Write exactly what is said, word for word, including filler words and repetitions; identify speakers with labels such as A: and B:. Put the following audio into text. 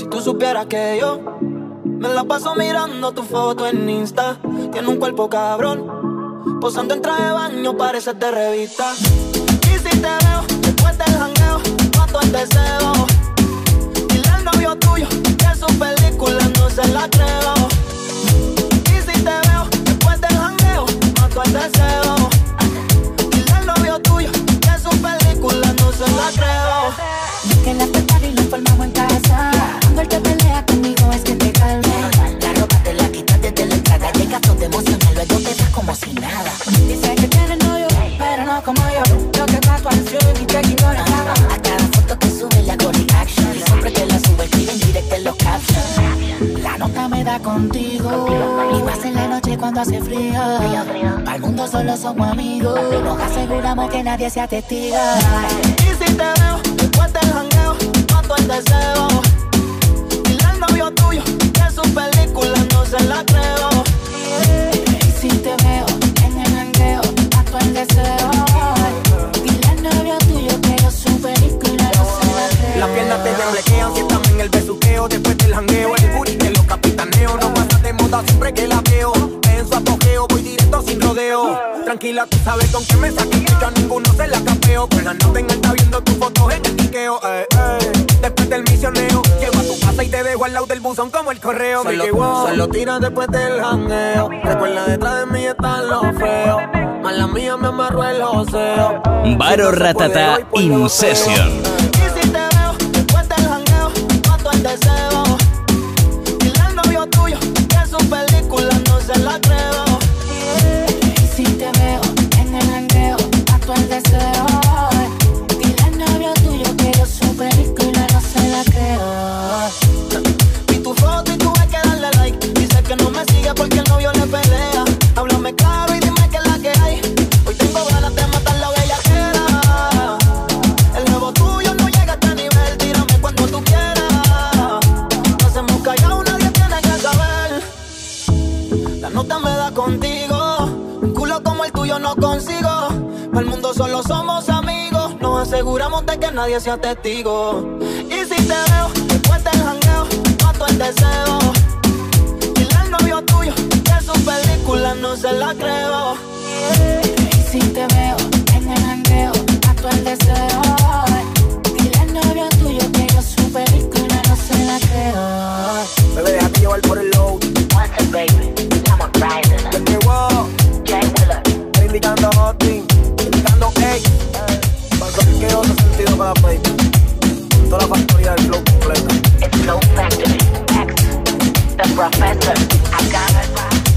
A: tú supieras que yo me la paso mirando tu foto en Insta. Tiene un cuerpo cabrón, posando en traje de baño, pareces de revista. Y si te veo después del jangueo, mato el deseo. Dile al novio tuyo que su película no se la creo. Y si te veo después del jangueo, mato el deseo. Dile al novio tuyo que su película no se la creo.
B: Que la after y lo formamos en casa. Cuando él te pelea conmigo es que te calme. La ropa te la quitas desde la entrada. Llegas todo emocional, luego te vas como si nada. Dice que tiene novio, pero no como yo. Lo que da tu ansión y te ignora. A cada foto que sube le hago reaction. Y siempre que la sube escribe en directo en los captions. La nota me da contigo. Y más en la noche cuando hace frío. Para el mundo solo somos amigos. Nos aseguramos que nadie sea testigo.
A: Y si te veo después del jangueo, mato el deseo. Dile al novio tuyo que su película no se la creo.
B: Y si te veo en el jangueo, mato el deseo. Dile al novio tuyo que yo su película no se la creo.
C: Las piernas te temblequean si estamos en el besuqueo. Después del jangueo, el booty te lo capitaneo. No pasa de moda siempre que la veo. En su apogeo voy directo sin rodeo. Tranquila, tú sabes con qué me saqué, que yo a ninguno se la capeo. Con la nota en alta viendo tus fotos en el tiqueo, eh, eh. Después del misioneo, llego a tu casa y te dejo al lado del buzón como el correo. Solo, solo tira después del jangueo. Recuerda, detrás de mí están los feos. Mala mía, me amarró el joseo.
D: Baro Ratata in session.
A: Y si te veo después del jangueo, mato el deseo. Dile al novio tuyo que su película no se la creo.
B: Y si te veo en el jangueo, mato el deseo. Dile al novio tuyo que yo su película no se la creo.
A: Vi tu foto y tuve que darle like. Dice que no me sigue porque el novio le pelea. Háblame claro y dime qué es la que hay. Hoy tengo ganas de matar la bellaquera. El nuevo tuyo no llega a este nivel. Tírame cuando tú quieras. No hacemos callado, nadie tiene que saber. La nota me da contigo. Un culo como el tuyo no consigo. Para el mundo solo somos amigos. Nos aseguramos de que nadie sea testigo. Y si te veo después del jangueo, mato el deseo. Dile al novio tuyo que su película no se la creo.
B: Y si te veo en el jangueo, mato el deseo. Dile al novio tuyo que yo su película no se la creo.
C: Bebé, déjate llevar por el load.
B: What's up, baby? I'm on Friday.
C: Te pegó,
B: Jay Wheeler.
C: estoy indicando Hotting, indicando ey. Para saber que otro sentido para la baby. Toda la factoría del flow completa.
B: It's Flow Factory. X, the professor. I got it.